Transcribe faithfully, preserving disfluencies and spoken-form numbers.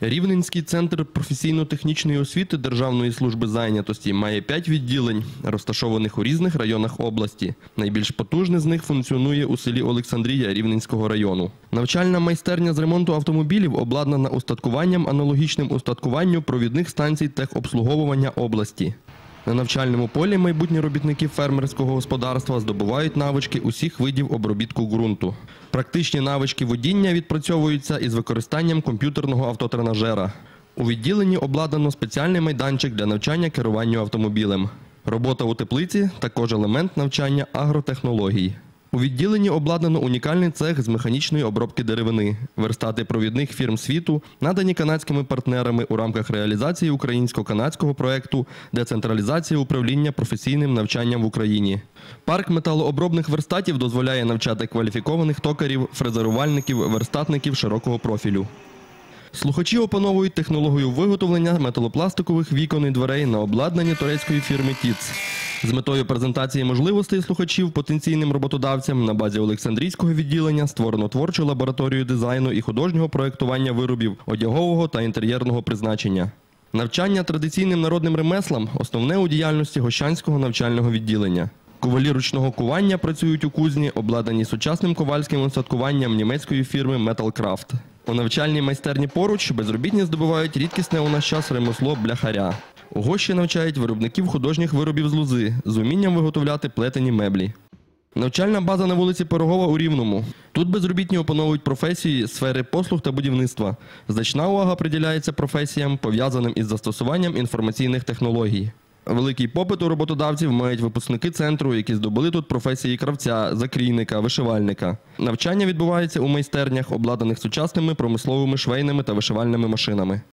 Рівненський центр професійно-технічної освіти Державної служби зайнятості має п'ять відділень, розташованих у різних районах області. Найбільш потужне з них функціонує у селі Олександрія Рівненського району. Навчальна майстерня з ремонту автомобілів обладнана устаткуванням, аналогічним устаткуванню провідних станцій техобслуговування області. На навчальному полі майбутні робітники фермерського господарства здобувають навички усіх видів обробітку ґрунту. Практичні навички водіння відпрацьовуються із використанням комп'ютерного автотренажера. У відділенні обладнано спеціальний майданчик для навчання керуванню автомобілем. Робота у теплиці – також елемент навчання агротехнологій. У відділенні обладнано унікальний цех з механічної обробки деревини. Верстати провідних фірм світу надані канадськими партнерами у рамках реалізації українсько-канадського проєкту «Децентралізація управління професійним навчанням в Україні». Парк металообробних верстатів дозволяє навчати кваліфікованих токарів, фрезерувальників, верстатників широкого профілю. Слухачі опановують технологію виготовлення металопластикових вікон і дверей на обладнанні турецької фірми «Тіц». З метою презентації можливостей слухачів потенційним роботодавцям на базі Олександрійського відділення створено творчу лабораторію дизайну і художнього проєктування виробів одягового та інтер'єрного призначення. Навчання традиційним народним ремеслам – основне у діяльності Гощанського навчального відділення. Ковалі ручного кування працюють у кузні, обладнані сучасним ковальським устаткуванням німецької фірми «Металкрафт». У навчальній майстерні поруч безробітні здобувають рідкісне у наш час ремесло бляхаря. У Гощі навчають виробників художніх виробів з лози з умінням виготовляти плетені меблі. Навчальна база на вулиці Пирогова у Рівному. Тут безробітні опановують професії сфери послуг та будівництва. Значна увага приділяється професіям, пов'язаним із застосуванням інформаційних технологій. Великий попит у роботодавців мають випускники центру, які здобули тут професії кравця, закрійника, вишивальника. Навчання відбувається у майстернях, обладнаних сучасними промисловими швейними та вишивальними машинами.